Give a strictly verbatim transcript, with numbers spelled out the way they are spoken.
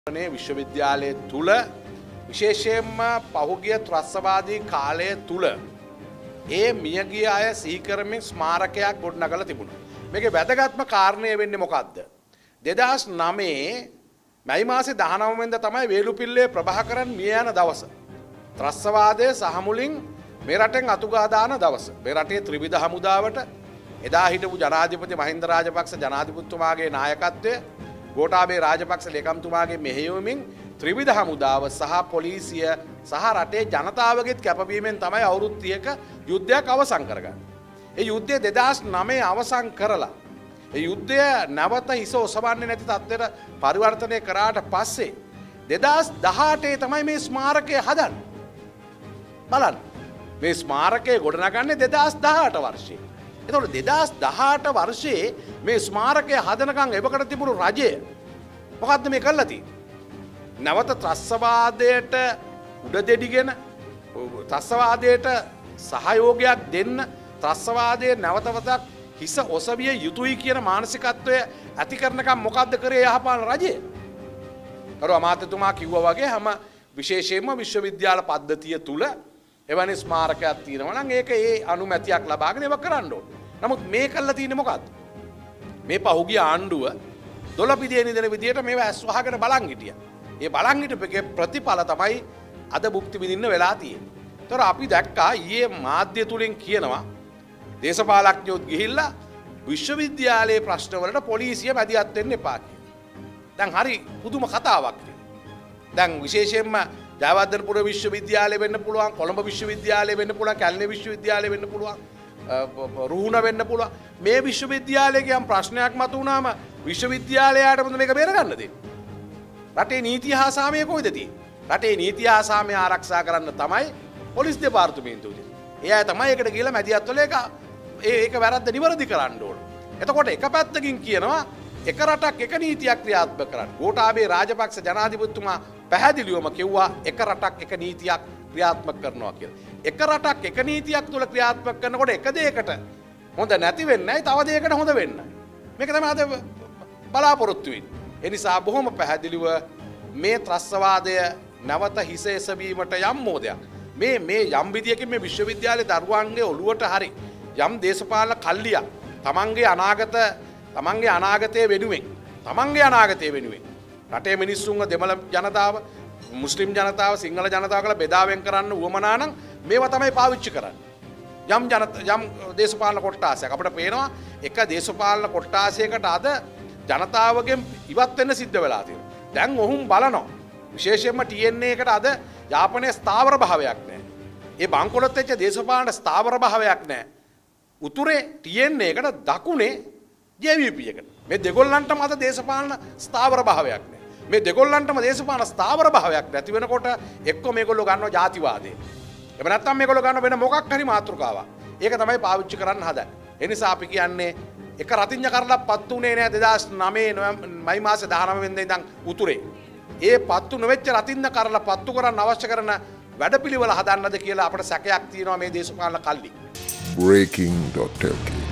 විශ්වවිද්‍යාලය තුල විශේෂයෙන්ම පහුගිය ත්‍රස්තවාදී කාලය තුල ඒ මියගිය අය සිහි කරමින් ස්මාරකයක් ගොඩනගලා තිබුණා. මේකේ වැදගත්ම කාරණය වෙන්නේ මොකද්ද? දෙදහස් නවයේ මැයි මාසේ දහනව වෙනිදා තමයි වේලුපිල්ලේ ප්‍රභාකරන් මිය යන දවස. ත්‍රස්තවාදයේ සහ මුලින් මේ රටෙන් අතුගා දාන දවස. මේ රටේ ත්‍රිවිධ හමුදාවට එදා හිටපු ජනාධිපති මහින්ද රාජපක්ෂ ජනාධිපතිතුමාගේ නායකත්වය ගෝඨාභය රාජපක්ෂ ලේකම්තුමාගේ මෙහෙයුමෙන් ත්‍රිවිධ හමුදාව සහ පොලිසිය සහ රටේ ජනතාවගේත් කැපවීමෙන් තමයි අවුරුදු තිහක යුද්ධයක් අවසන් කරගන්නේ. ඒ යුද්ධය දෙදහස් නවයේ අවසන් කරලා ඒ යුද්ධය නැවත හිස ඔසවන්නේ නැති තත්ත්වයට පරිවර්තනය කරාට පස්සේ දෙදහස් දහඅටේ තමයි මේ ස්මාරකය හදන්නේ. බලන්න. මේ ස්මාරකය ගොඩනගන්නේ දෙදහස් දහඅට වර්ෂයේ. එතකොට දෙදහස් දහඅට වර්ෂයේ මේ ස්මාරකය හදනකම් එවකට තිබුණු රජය මොකද්ද මේ කළා තියෙන්නේ? නැවත ත්‍රස්තවාදයට උඩ දෙඩිගෙන ත්‍රස්තවාදයට සහයෝගයක් දෙන්න ත්‍රස්තවාදයේ නැවතවතක් හිස ඔසවිය යුතුයි කියන මානසිකත්වය ඇති කරනකම් මොකද්ද කරේ යහපාලන රජය? කරු අමාත්‍යතුමා කිව්වා වගේ හැම විශේෂයෙන්ම විශ්වවිද්‍යාල පද්ධතිය තුල එවැනි ස්මාරකයක් තියෙනවා නම් ඒක ඒ අනුමැතියක් ලබාගෙන ඒව කරන්න ඕනේ. නමුත් මේ කළා තියෙන්නේ මොකද්ද? මේ පහුගිය ආණ්ඩුව දොළපිදියේ නිදන විදියට මේව ඇස් වහගෙන බලන් හිටියා. ඒ බලන් හිටපේ ප්‍රතිඵල තමයි අද භුක්ති විඳින්න වෙලා තියෙන්නේ. ඒතර අපි දැක්කා ඊයේ මාධ්‍ය තුලින් කියනවා දේශපාලඥයෝ ගිහිල්ලා විශ්වවිද්‍යාලයේ ප්‍රශ්න වලට පොලිසිය මැදිහත් වෙන්න එපා කියලා. දැන් හරි පුදුම කතාවක්. දැන් විශේෂයෙන්ම ජයවර්ධනපුර විශ්වවිද්‍යාලය වෙන්න පුළුවන්, කොළඹ විශ්වවිද්‍යාලය වෙන්න පුළුවන්, කැලණි විශ්වවිද්‍යාලය වෙන්න පුළුවන්, රුහුණ වෙන්න පුළුවන්. මේ විශ්වවිද්‍යාලයේ යම් ප්‍රශ්නයක් මතුවුනහම විශ්වවිද්‍යාලයට මොකද මේක බේරගන්න දෙන්නේ? රටේ නීතිය හා සාමය කොයිද තියෙන්නේ? රටේ නීතිය හා සාමය ආරක්ෂා කරන්න තමයි පොලිස් දෙපාර්තමේන්තුව දෙන්නේ. ඒ අය තමයි ඒකට ගිහලා මැදිහත් වෙලා ඒක ඒක වැරද්ද නිවැරදි කරන්න ඕන. එතකොට එක පැත්තකින් කියනවා එක රටක් එක නීතියක් ක්‍රියාත්මක කරන්න. ගෝඨාභය රාජපක්ෂ ජනාධිපතිතුමා පැහැදිලිවම කිව්වා එක රටක් එක නීතියක් ක්‍රියාත්මක කරනවා කියලා. එක රටක් එක නීතියක් තුල ක්‍රියාත්මක කරනකොට එක දෙයකට හොඳ නැති වෙන්නේ නැහැ, තව දෙයකට හොඳ වෙන්නේ. මේක තමයි අද බලාපොරොත්තු වෙන්නේ. ඒ නිසා බොහොම පැහැදිලිව මේ ත්‍රස්තවාදය නැවත හිස එසවීමට යම් මොදයක්. මේ මේ යම් විදියකින් මේ විශ්වවිද්‍යාලයේ දරුවන්ගේ ඔළුවට හරි යම් දේශපාලන කල්ලියක් තමන්ගේ අනාගත තමන්ගේ අනාගතය වෙනුවෙන් තමන්ගේ අනාගතය වෙනුවෙන් රටේ මිනිස්සුන්ව දෙමළ ජනතාව මුස්ලිම් ජනතාව සිංහල ජනතාව කියලා බෙදා වෙන් කරන්න උවමනා නම් මේවා තමයි පාවිච්චි කරන්නේ. යම් ජනත යම් දේශපාලන කොට්ටාසයක් අපිට පේනවා එක දේශපාලන කොට්ටාසයකට අද ජනතාවගෙන් ඉවත් වෙන්න සිද්ධ වෙලා තියෙනවා. දැන් ඔහුන් බලනවා විශේෂයෙන්ම ටී එන් ඒ එකට අද යාපනයේ ස්ථාවර භාවයක් නැහැ. ඒ බංකොලොත් වෙච්ච දේශපාලන ස්ථාවර භාවයක් නැහැ. උතුරේ ටී එන් ඒ එකට දකුණේ ජේ වී පී එකට. මේ දෙගොල්ලන්ටම අද දේශපාලන ස්ථාවර භාවයක් නැහැ. මේ දෙගොල්ලන්ටම දේශපාලන ස්ථාවර භාවයක් නැති වෙනකොට එක්ක මේගොල්ලෝ ගන්නවා ජාතිවාදය. එහෙම නැත්නම් මේගොල්ලෝ ගන්න වෙන මොකක් හරි මාතෘකාවක්. ඒක තමයි පාවිච්චි කරන්න හදන්නේ. ඒ නිසා අපි කියන්නේ එක රතිඤ්ඤ කරලා පත්තු උනේ නෑ දෙදහස් නවයේ මයි මාසේ දහනව වෙනිදා ඉඳන් උතුරේ. ඒ පත්තු නොවෙච්ච රතිඤ්ඤ කරලා පත්තු කරන්න අවශ්‍ය කරන වැඩපිළිවෙල හදන්නද කියලා අපිට සැකයක් තියෙනවා මේ දේශපාලන කල්ලි. breaking dot l k